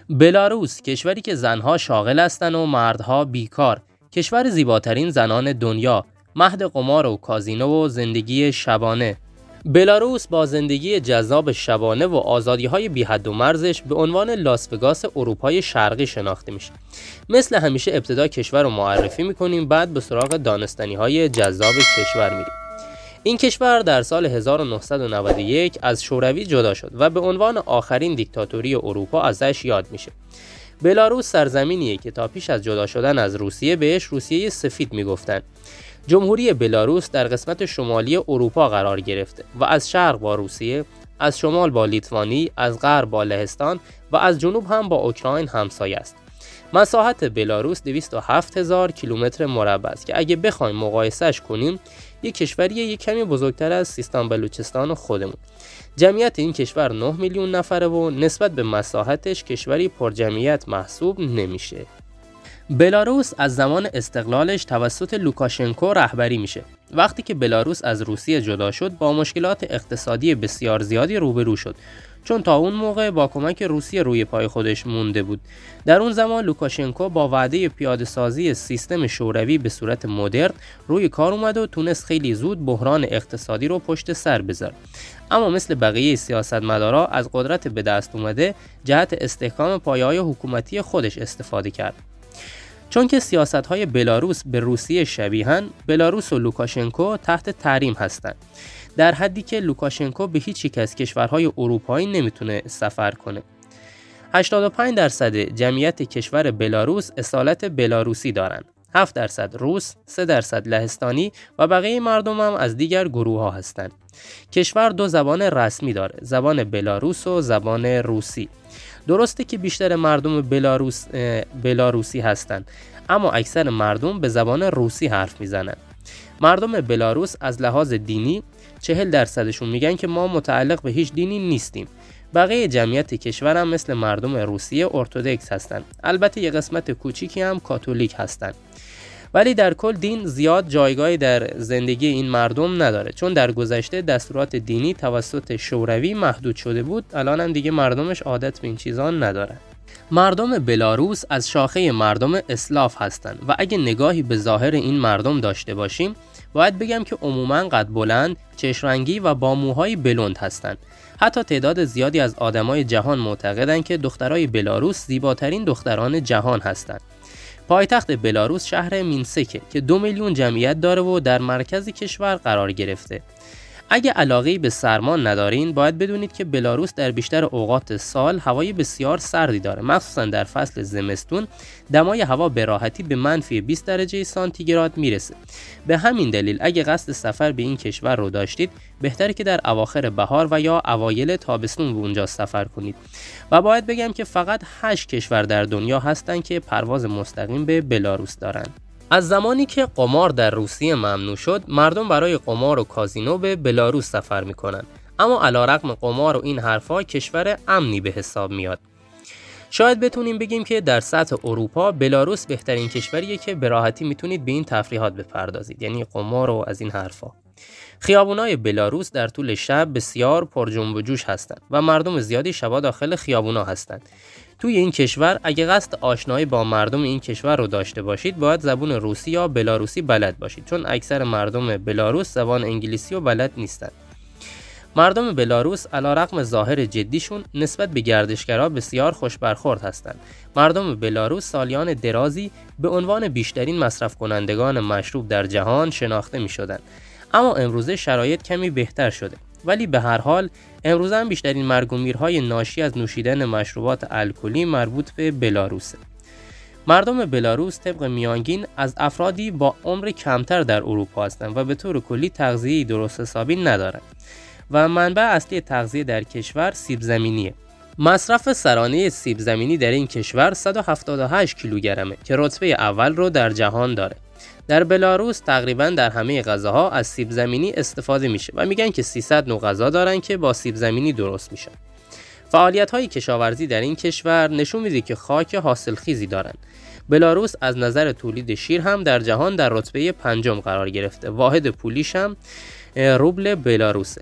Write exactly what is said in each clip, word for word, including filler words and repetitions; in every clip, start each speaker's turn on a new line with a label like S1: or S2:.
S1: بلاروس کشوری که زنها شاغل هستند و مردها بیکار، کشور زیباترین زنان دنیا، مهد قمار و کازینو و زندگی شبانه. بلاروس با زندگی جذاب شبانه و آزادی‌های بی حد و مرزش به عنوان لاس وگاس اروپای شرقی شناخته میشه. مثل همیشه ابتدا کشور رو معرفی میکنیم، بعد به سراغ دانستنی‌های جذاب کشور میریم. این کشور در سال هزار و نهصد و نود و یک از شوروی جدا شد و به عنوان آخرین دیکتاتوری اروپا ازش یاد میشه. بلاروس سرزمینیه که تا پیش از جدا شدن از روسیه بهش روسیه سفید میگفتن. جمهوری بلاروس در قسمت شمالی اروپا قرار گرفته و از شرق با روسیه، از شمال با لیتوانی، از غرب با لهستان و از جنوب هم با اوکراین همسایه است. مساحت بلاروس دویست و هفت هزار کیلومتر مربع است که اگه بخوایم مقایسهش کنیم یک کشوری یک کمی بزرگتر از سیستان بلوچستان خودمون. جمعیت این کشور نه میلیون نفره و نسبت به مساحتش کشوری پرجمعیت محسوب نمیشه. بلاروس از زمان استقلالش توسط لوکاشنکو رهبری میشه. وقتی که بلاروس از روسیه جدا شد با مشکلات اقتصادی بسیار زیادی روبرو شد، چون تا اون موقع با کمک روسیه روی پای خودش مونده بود. در اون زمان لوکاشنکو با وعده پیاده سازی سیستم شوروی به صورت مدرن روی کار اومد و تونست خیلی زود بحران اقتصادی رو پشت سر بذاره. اما مثل بقیه سیاستمدارا از قدرت به دست اومده جهت استحکام پایه‌های حکومتی خودش استفاده کرد. چون که سیاست‌های بلاروس به روسیه شبیهن، بلاروس و لوکاشنکو تحت تحریم هستند. در حدی که لوکاشنکو به هیچ یک از کشورهای اروپایی نمیتونه سفر کنه. هشتاد و پنج درصد جمعیت کشور بلاروس اصالت بلاروسی دارن. هفت درصد روس، سه درصد لهستانی و بقیه مردم هم از دیگر گروه ها هستند. کشور دو زبان رسمی داره، زبان بلاروس و زبان روسی. درسته که بیشتر مردم بلاروس بلاروسی هستند، اما اکثر مردم به زبان روسی حرف میزنن. مردم بلاروس از لحاظ دینی چهل درصدشون میگن که ما متعلق به هیچ دینی نیستیم. بقیه جمعیت کشور هم مثل مردم روسیه ارتدوکس هستن. البته یه قسمت کوچیکی هم کاتولیک هستن. ولی در کل دین زیاد جایگاهی در زندگی این مردم نداره، چون در گذشته دستورات دینی توسط شوروی محدود شده بود. الان هم دیگه مردمش عادت به این چیزا ندارن. مردم بلاروس از شاخه مردم اسلاف هستند و اگه نگاهی به ظاهر این مردم داشته باشیم باید بگم که عموماً قد بلند، چشم رنگی و با موهای بلند هستند. حتی تعداد زیادی از آدمای جهان معتقدند که دخترای بلاروس زیباترین دختران جهان هستند. پایتخت بلاروس شهر مینسکه که دو میلیون جمعیت داره و در مرکز کشور قرار گرفته. اگه علاقه‌ای به سرما ندارین باید بدونید که بلاروس در بیشتر اوقات سال هوای بسیار سردی داره، مخصوصا در فصل زمستون دمای هوا به راحتی به منفی بیست درجه سانتیگراد میرسه. به همین دلیل اگه قصد سفر به این کشور رو داشتید بهتره که در اواخر بهار و یا اوایل تابستون به اونجا سفر کنید. و باید بگم که فقط هشت کشور در دنیا هستن که پرواز مستقیم به بلاروس دارن. از زمانی که قمار در روسیه ممنوع شد، مردم برای قمار و کازینو به بلاروس سفر میکنن. اما علیرغم قمار و این حرفا کشور امنی به حساب میاد. شاید بتونیم بگیم که در سطح اروپا بلاروس بهترین کشوریه که به راحتی میتونید به این تفریحات بپردازید، یعنی قمار و از این حرفا. خیابونای بلاروس در طول شب بسیار پر جنب و جوش هستند و مردم زیادی شبا داخل خیابونا هستند. توی این کشور اگه قصد آشنایی با مردم این کشور رو داشته باشید باید زبان روسی یا بلاروسی بلد باشید، چون اکثر مردم بلاروس زبان انگلیسی و بلد نیستن. مردم بلاروس علیرغم ظاهر جدیشون نسبت به گردشگرها بسیار خوش برخورد هستند. مردم بلاروس سالیان درازی به عنوان بیشترین مصرف کنندگان مشروب در جهان شناخته می شدن. اما امروزه شرایط کمی بهتر شده، ولی به هر حال امروزه هم بیشترین مرگ و میرهای ناشی از نوشیدن مشروبات الکلی مربوط به بلاروسه. مردم بلاروس طبق میانگین از افرادی با عمر کمتر در اروپا هستند و به طور کلی تغذیه درست حسابی ندارند و منبع اصلی تغذیه در کشور سیب زمینیه. مصرف سرانه سیب زمینی در این کشور صد و هفتاد و هشت کیلوگرمه که رتبه اول رو در جهان داره. در بلاروس تقریبا در همه غذاها از سیب زمینی استفاده میشه و میگن که سیصد نوع غذا دارن که با سیب زمینی درست میشن. فعالیت‌های کشاورزی در این کشور نشون میده که خاک حاصلخیزی دارن. بلاروس از نظر تولید شیر هم در جهان در رتبه پنجم قرار گرفته. واحد پولیش هم روبل بلاروسه.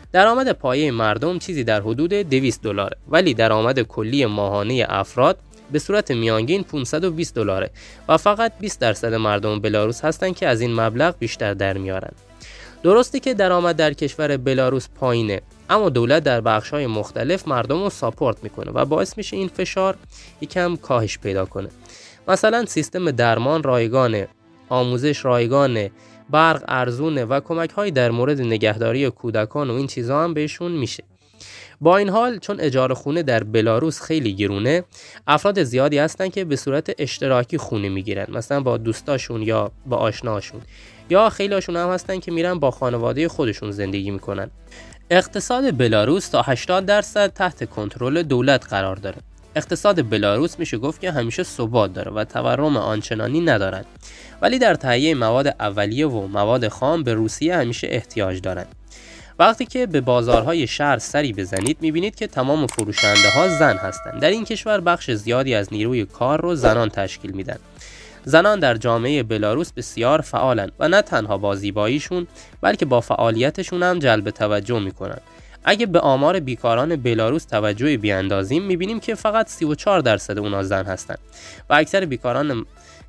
S1: درآمد پایه مردم چیزی در حدود دویست دلاره، ولی درآمد کلی ماهانه افراد به صورت میانگین پانصد و بیست دلاره و فقط بیست درصد مردم بلاروس هستند که از این مبلغ بیشتر در میارن. درسته که درآمد در کشور بلاروس پایینه، اما دولت در بخش‌های مختلف مردم رو ساپورت میکنه و باعث میشه این فشار یکم کاهش پیدا کنه. مثلا سیستم درمان رایگانه، آموزش رایگانه، برق ارزونه و کمک‌هایی در مورد نگهداری کودکان و این چیزا هم بهشون میشه. با این حال چون اجاره خونه در بلاروس خیلی گرونه، افراد زیادی هستن که به صورت اشتراکی خونه میگیرن، مثلا با دوستاشون یا با آشناشون، یا خیلیشون هم هستن که میرن با خانواده خودشون زندگی میکنن. اقتصاد بلاروس تا هشتاد درصد تحت کنترل دولت قرار داره. اقتصاد بلاروس میشه گفت که همیشه ثبات داره و تورم آنچنانی ندارن، ولی در تهیه مواد اولیه و مواد خام به روسیه همیشه احتیاج دارن. وقتی که به بازارهای شهر سری بزنید میبینید که تمام فروشنده ها زن هستند. در این کشور بخش زیادی از نیروی کار رو زنان تشکیل میدن. زنان در جامعه بلاروس بسیار فعالن و نه تنها با زیباییشون بلکه با فعالیتشون هم جلب توجه میکنن. اگه به آمار بیکاران بلاروس توجهی بیاندازیم میبینیم که فقط سی و چهار درصد اونا زن هستن و اکثر بیکاران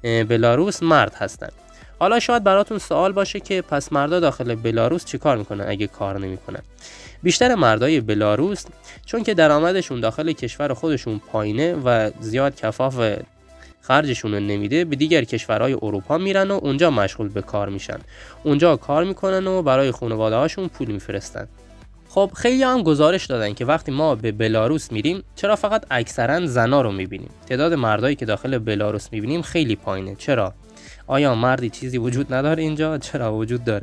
S1: بلاروس مرد هستن. حالا شاید براتون سوال باشه که پس مردا داخل بلاروس چیکار میکنن اگه کار نمیکنن؟ بیشتر مردای بلاروس چون که درآمدشون داخل کشور خودشون پایینه و زیاد کفاف خرجشون رو نمیده، به دیگر کشورهای اروپا میرن و اونجا مشغول به کار میشن. اونجا کار میکنن و برای خانواده هاشون پول میفرستن. خب خیلی هم گزارش دادن که وقتی ما به بلاروس میریم چرا فقط اکثرا زنا رو میبینیم؟ تعداد مردایی که داخل بلاروس میبینیم خیلی پایینه. چرا؟ آیا مردی چیزی وجود نداره اینجا؟ چرا وجود داره؟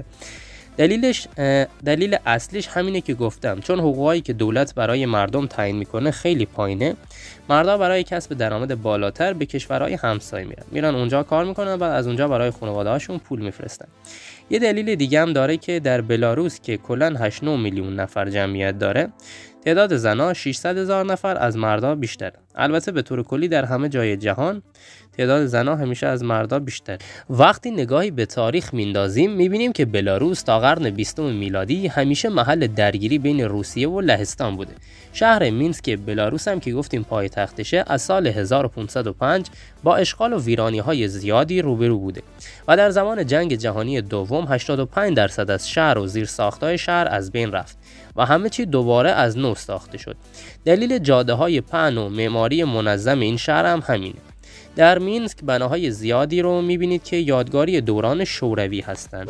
S1: دلیلش دلیل اصلیش همینه که گفتم، چون حقوقایی که دولت برای مردم تعیین میکنه خیلی پایینه. مردا برای کسب درآمد بالاتر به کشورهای همسایه میرن میرن اونجا کار میکنن و از اونجا برای خانواده‌هاشون پول میفرستن. یه دلیل دیگه هم داره که در بلاروس که کلاً هشت نه میلیون نفر جمعیت داره، تعداد زن‌ها ششصد هزار نفر از مردا بیشتره. البته به طور کلی در همه جای جهان تعداد زن‌ها همیشه از مردا بیشتر. وقتی نگاهی به تاریخ میندازیم میبینیم که بلاروس تا قرن بیستم میلادی همیشه محل درگیری بین روسیه و لهستان بوده. شهر مینسک بلاروس هم که گفتیم پایتختشه از سال هزار و پانصد و پنج با اشغال و ویرانی‌های زیادی روبرو بوده و در زمان جنگ جهانی دوم هشتاد و پنج درصد از شهر و زیرساخت‌های شهر از بین رفت و همه چی دوباره از نو ساخته شد. دلیل جاده‌های پهن و معماری منظم این شهر هم همینه. در مینسک بناهای زیادی رو میبینید که یادگاری دوران شوروی هستند.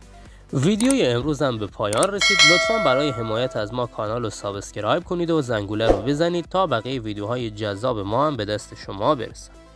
S1: ویدیوی امروز هم به پایان رسید. لطفاً برای حمایت از ما کانال رو سابسکرایب کنید و زنگوله رو بزنید تا بقیه ویدیوهای جذاب ما هم به دست شما برسن.